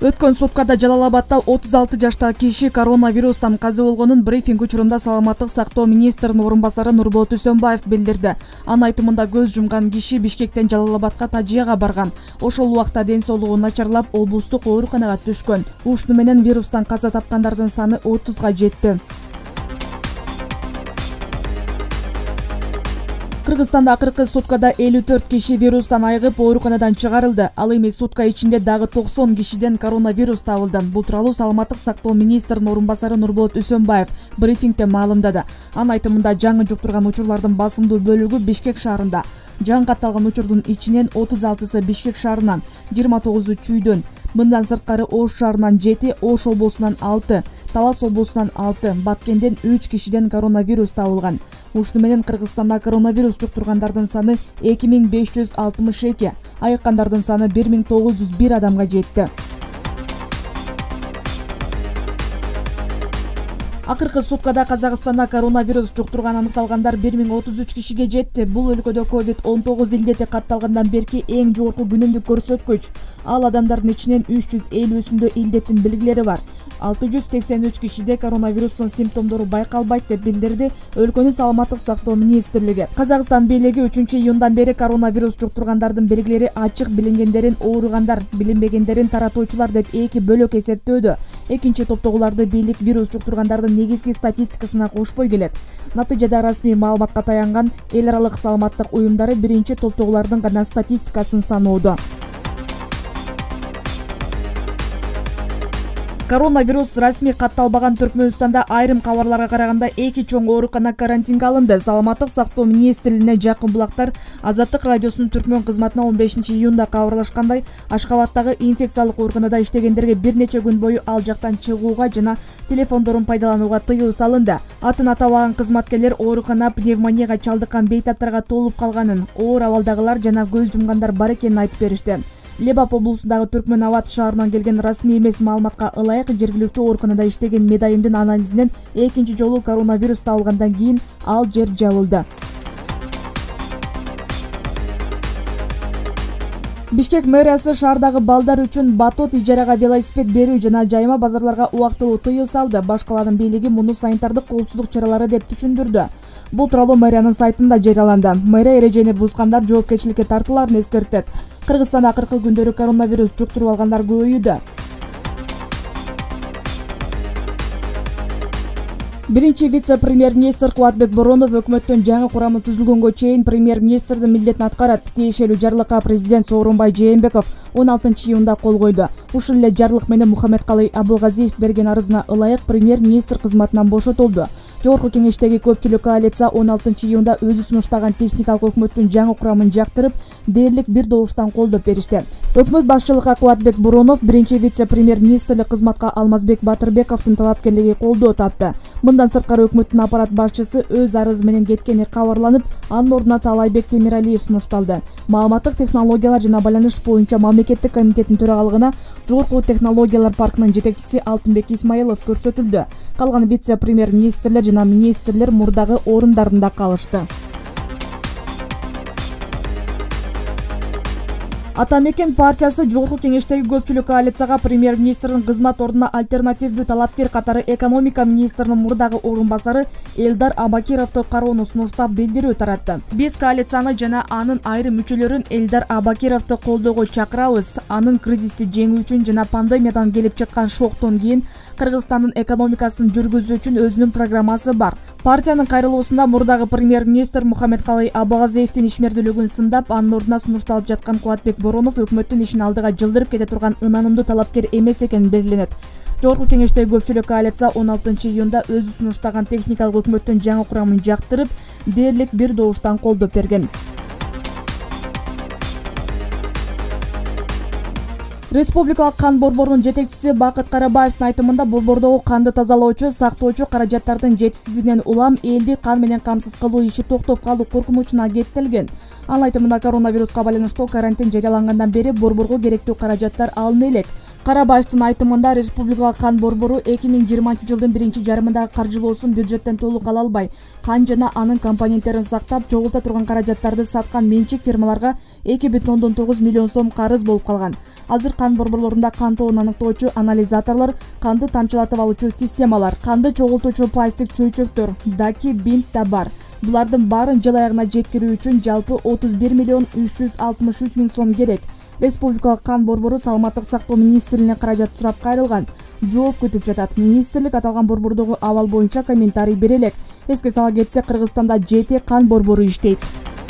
Өткөн суткада Жалал-Абадта 36 жаштагы киши коронавирустан каза болгонун брифинг учурунда саламаттык сактоо министринин орун басары Нурболот Үсөнбаев билдирди. Анын айтымында көз жумган киши Бишкектен Жалал-Абадка тажыяга барган. Ошол убакта ден соолугу начарлап, облустук ооруканага түшкөн. Ушуну менен вирустан каза тапкандардын саны 30га жетти. Кыргызстанда акыркы суткада 54 киши вирустан айыгып ооруканадан чыгарылды. Ал эми сутка ичинде дагы 90 кишиден коронавирус табылды. Бул тууралуу саламаттык сактоо министринин орун басары Нурболот Үсөнбаев брифингде маалымдады. Анын айтымында жаңы жуктурган учурлардын басымдуу бөлүгү Бишкек шаарында. Жаңы катталган учурдун ичинен 36сы Бишкек шаарынан, 29-у Чүйдөн, мындан сырткары Ош шаарынан 7, Ош облусунан 6, Талас облусунан 6, Баткенден 3 кишиден коронавирус табылган. Ушуну менен Кыргызстанда коронавирус жуктургандардын саны 2562, айыккандардын саны 1901 адамга жетти. Акыркы суткада Казакстанда коронавирус жуктурган аныкталгандар 1033 кишиге жетти. Бул өлкөдө COVID-19 илдети катталгандан берки эң жогорку күнүмдүк көрсөткүч. Ал адамдардын ичинен 350-сүндө илдеттин белгилери бар. 683 кишиде коронавирустун симптомдору байкалбайт деп билдирди өлкөнүн саламаттык сактоо министрлиги. Казакстан бийлиги 3-июндан бери коронавирус жуктургандардын белгилери ачык, билингендерин ооругандар, билинбегендерин таратуучулар деп эки бөлөк эсептөөдө. Экинчи топтогуларды бийлик вирус жуктургандардын негизги статистикасына кошпой келет. Натыйжада расмий маалыматка таянган эл аралык саламаттык уюмдары биринчи топтогулардын гана статистикасын саноодо. Коронавирус расмий катталбаган Түркмөнстанда айрым кабарларга караганда эки чоң оорукана карантинге алынды. Саламаттык сактоо министрлигине жакын булактар Азаттык радиосунун Түркмөн кызматына 15-июнда кабарлашкандай, Ашкабаттагы инфекциялык ооруканада иштегендерге бир нече күн бою ал жактан чыгууга жана телефондорун пайдаланууга тыюу салынды. Атын атабаган кызматкерлер оорукана пневмонияга чалдыккан бейтаптарга толуп калганын, оор абалдагылар жана көз жумгандар бар экенин айтып беришти. Лебап облусундагы Түркмөн Ават шаарынан келген расмий эмес маалыматка ылайык жергиликтүү ооруканада иштеген медайымдын анализинен экинчи жолу коронавирус табылгандан кийин ал жер жабылды. Бишкек мэриясы шаардагы балдар үчүн батут, ижарага велосипед берүү жана жайма базарларга убактылуу тыюу салды. Башкалардын бийлиги муну санитардык коопсуздук чаралары деп түшүндүрдү. Бул тууралуу мэриянын сайтында жарыяланды. Мэрия эрежени бузгандар жоопкерчиликке тартыларын эскертет. Кыргызстанда акыркы күндөрү коронавирус жуктуруп алгандар көбөйүүдө. Биринчи вице-премьер-министр Кубатбек Боронов өкмөттүн жаңы курамы түзүлгөнгө чейин премьер-министрдин милдетин аткарат. Тиешелүү жарлыкка президент Сооронбай Жээнбеков 16-июнда кол койду. Ушул эле жарлык менен Мухаммедкалый Абылгазиев берген арызына ылайык премьер-министр кызматынан бошотулду. Жогорку кеңештеги көпчүлүк коалиция 16-июнда өзү сунуштаган техникалык өкмөттүн жаңы курамын жактырып, дээрлик бир добуштан колдоп беришти. Өкмөт башчылыгы Кубатбек Боронов биринчи вице-премьер-министрлик кызматка Алмазбек Батырбековдун талапкерлиги колдоо тапты. Мындан сырткары өкмөттүн аппарат башчысы өз арызы менен кеткени кабарланып, анын ордуна Таалайбек Темиралиев сунушталды. Маалыматтык технологиялар жана байланыш боюнча мамлекеттик комитеттин төрагалыгына Жогорку технологиялар паркынын жетекчиси Алтынбек Исмаилов көрсөтүлдү. Калган вице-премьер-министрлер жана министрлер мурдагы орундарында калышты. Ата Мекен партиясы жогорку кеңештеги көпчүлүк коалицияга премьер-министрдин кызмат ордуна альтернативдүү талапкер катары экономика министринин мурдагы орун басары Элдар Абакировду кароону сунуштап билдирүү таратты. Биз коалицияны жана анын айрым мүчөлөрүн Элдар Абакировду колдоого чакырабыз. Анын кризисти жеңүү үчүн жана пандемиядан келип чыккан шоктон кийин Кыргызстандын экономикасын жүргүзүү үчүн өзүнүн программасы бар. Партиянын кайрылуусунда мурдагы премьер-министр Мухаммедкалый Абылгазиевдин ишмердүүлүгүн сындап, анын ордуна сунушталып жаткан Кубатбек Боронов өкмөттүн ишин алдыга жылдырып кете турган ынанымдуу талапкер эмес экени белгиленет. Жогорку кеңештеги көпчүлүк коалиция 16-июнда өзү сунуштаган техникалык өкмөттүн жаңы курамын жактырып, дээрлик бир добуштан колдоп берген. Республикалык кан борборунун жетекчиси Бакыт Карабаевдин айтымында борбордогу канды тазалоочу, сактоочу каражаттардын жетишсиздигинен улам элди кан менен камсыз кылуу иши токтоп калуу коркунучуна кептелген. Анын айтымында коронавируска байланыштуу карантин жарыялангандан бери борборго керектүү каражаттар алыны элек. Карабаевдин айтымында республикалык кан борбору 2020 жылдын биринчи жарымындагы каржылоосун бюджеттен толук ала албай, кан жана анын компоненттерин сактап, чогулта турган каражаттарды саткан менчик фирмаларга 2,9 миллион сом карыз болуп калган. Азыр кан борборлорунда кан тобун аныктоочу анализаторлор, канды тамчылатып алуучу системалар, канды чогултуучу пластик чөйчөктөр, даки, бинт да бар. Булардын баарын жыл аягына жеткирүү үчүн жалпы 31 миллион 363 миң сом керек. Республикалык кан борбору Саламаттык сактоо министрлигине каражат сурап кайрылган. Жооп күтүп жатат. Министрлик аталган борбордогу абал боюнча комментарий бере элек. Эске сала кетсек, Кыргызстанда 7 кан борбору иштейт.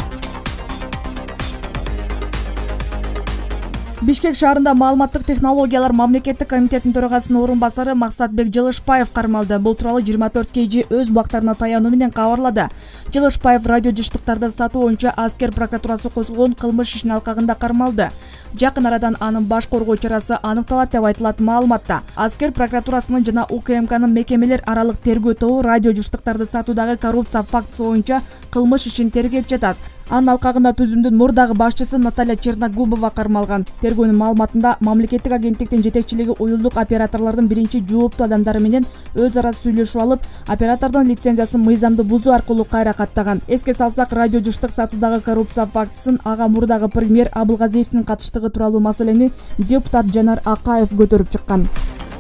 Бишкек шаарында маалыматтык технологиялар мамлекеттик комитетинин төрагасынын орун басары Максатбек Жылышбаев кармалды. Бул тууралуу 24 KG өз бактарына таянуу менен кабарлады. Жылышбаев радио жыштыктарды сатуу боюнча Аскер прокуратурасы козгогон кылмыш ишинин алкагында кармалды. Жакын арадан анын баш коргоо чарасы аныкталат деп айтылат маалыматта. Аскер прокуратурасынын жана УКМКнын мекемелер аралык тергөө тобу радио жыштыктарды сатуудагы коррупция фактысы боюнча кылмыш ишин тергеп жатат. Анын алкагында түзүмдүн мурдагы башчысы Наталья Черногубова кармалган. Тергөөнүн маалыматында мамлекеттик агенттиктин жетекчилиги уюлдук операторлордун биринчи жооптуу адамдары менен өз ара сүйлөшүп алып, оператордун лицензиясын мыйзамды бузуу аркылуу кайра каттаган. Эске салсак, радио жыштык сатуудагы коррупция фактысын ага мурдагы премьер Абылгазиевдин катыштыгы тууралуу маселени депутат Жанар Акаев көтөрүп чыккан.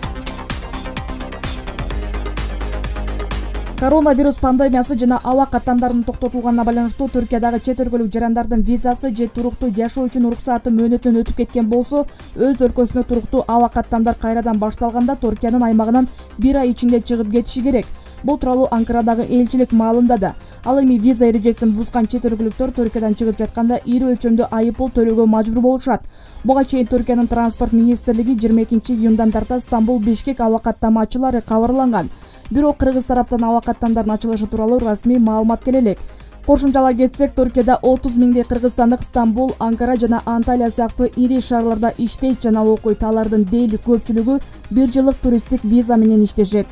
Коронавирус пандемиясы жана аба каттамдарынын токтотулганына байланыштуу Түркиядагы чет өлкөлүк жарандардын визасы же туруктуу жашоо үчүн уруксаты мөөнөтүнөн өтүп кеткен болсо, өз өлкөсүнө туруктуу аба каттамдар кайрадан башталганда Түркиянын аймагынан 1 ай ичинде чыгып кетиши керек. Бул тууралуу Анкарадагы элчилик маалымдады. Ал эми виза эрежесин бузган чет өлкөлүктөр Түркиядан чыгып жатканда ири өлчөмдүү айыппул төлөөгө мажбур болушат. Буга чейин Түркиянын транспорт министрлиги 22 июндан тарта Стамбул-Бишкек аба каттама ачылары кабарланган. Бирок кыргыз тараптан аба каттамдардын ачылышы тууралуу расмий маалымат келе элек. Кошумчалап кетсек, Түркияда 30 миңдей кыргызстандык Стамбул, Анкара жана Анталия сыяктуу ири шаарларда иштейт жана окуйт. Алардын дээрлик көпчүлүгү 1 жылдык туристтик виза менен иштешет.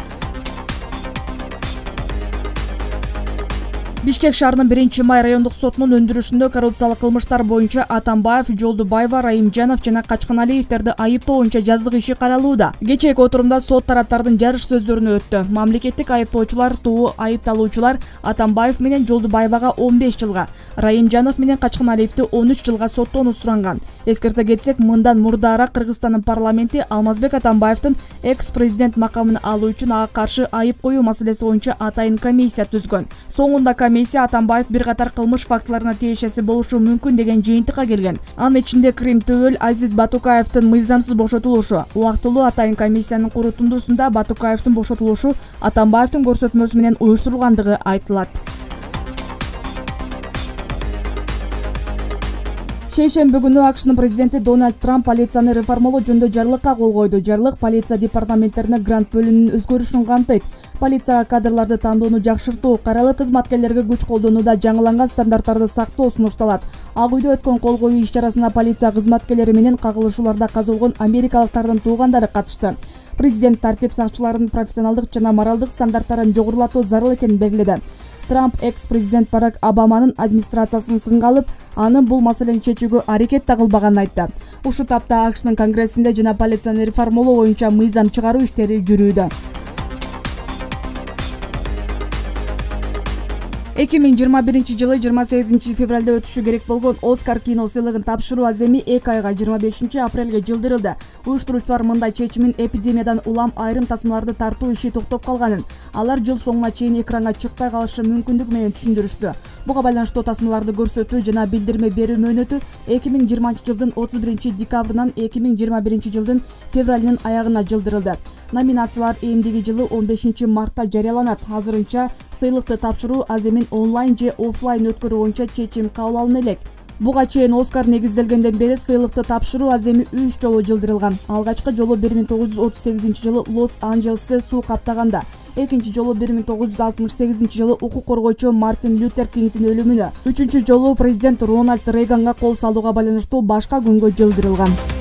Бишкек шаарынын 1-май райондук сотунун өндүрүшүндө коррупциялык кылмыштар боюнча Атамбаев, Жолдубаева, Раимжанов жана Качканалиевтерди айыптоо боюнча жаздык иши каралууда. Кечээки отурумда сот тараптардын жарыш сөздөрүнө өттү. Мамлекеттик айыптоочулар тобу айыпталуучулар Атамбаев менен Жолдубаевага 15 жылга, Раимжанов менен Качканалиевди 13 жылга соттоону суранган. Эскерте кетсек, мындан мурдараак Кыргызстандын парламенти Алмазбек Атамбаевдин экс-президент макамын алуу үчүн ага каршы айып коюу маселеси боюнча атайын комиссия түзгөн. Соңунда комиссия Атамбаев бир катар кылмыш фактыларына тиешеси болушу мүмкүн деген жыйынтыкка келген. Анын ичинде Крим Төөл, Азиз Батукаевдин мыйзамсыз бошотулушу. Убактылуу атайын комиссиянын корутундусунда Батукаевдин бошотулушу Атамбаевдин көрсөтмөсү менен уюштурулгандыгы айтылат. Шейшемби күнү АКШнын президенти Дональд Трамп полицияны реформалоо жөнүндө жарлыкка кол койду. Жарлык полиция департаменттерине грант бөлүүнүн өзгөрүшүн камтыйт. Полицияга кадрларды тандоону жакшыртуу, каралык кызматкерлерге күч колдонууда жаңыланган стандарттарды сактоо сунушталат. Ак үйдө өткөн кол коюу иш-чарасына полиция кызматкерлери менен кагылышууларда каза болгон америкалыктардын туугандары катышты. Президент тартип сакчыларынын профессионалдык жана моралдык стандарттарын жогорулатуу зарыл экенин белгиледи. Трамп экс-президент Барак Обаманын администрациясын сынга алып, анын бул маселени чечүүгө аракет да кылбаганын айтты. Ушул тапта АКШнын конгрессинде жана полицияны реформалоо боюнча мыйзам чыгаруу иштери жүрүүдө. 2021 жылы 28 февралда өтүшү керек болгон Оскар кино сыйлыгын тапшыруу аземи 2 айга 25 апрелге жылдырылды. Уюштуруучулар мындай чечимин эпидемиядан улам айрым тасмаларды тартуу иши токтоп калганын, алар жыл соңуна чейин экранга чыкпай калышы мүмкүндүгү менен түшүндүрүштү. Буга байланыштуу тасмаларды көрсөтүү жана билдирме берүү мөөнөтү 2020 жылдын 31 декабрынан 2021 жылдын февралынын аягына жылдырылды. Номинациялар эмдиги жылы 15 мартта жарыяланат. Азырынча сыйлыкты тапшыруу аземин онлайн же офлайн өткөрүү боюнча чечим кабыл алына элек. Буга чейин Оскар негизделгенден бери сыйлыкты тапшыруу аземи 3 жолу жылдырылган. Алгачкы жолу 1938 жылы Лос-Анджелесте суу каптаганда, экинчи жолу 1968 жылы укук коргоочу Мартин Лютер Кингдин өлүмүнө, үчүнчү жолу президент Рональд Рейганга кол салууга байланыштуу башка күнгө жылдырылган.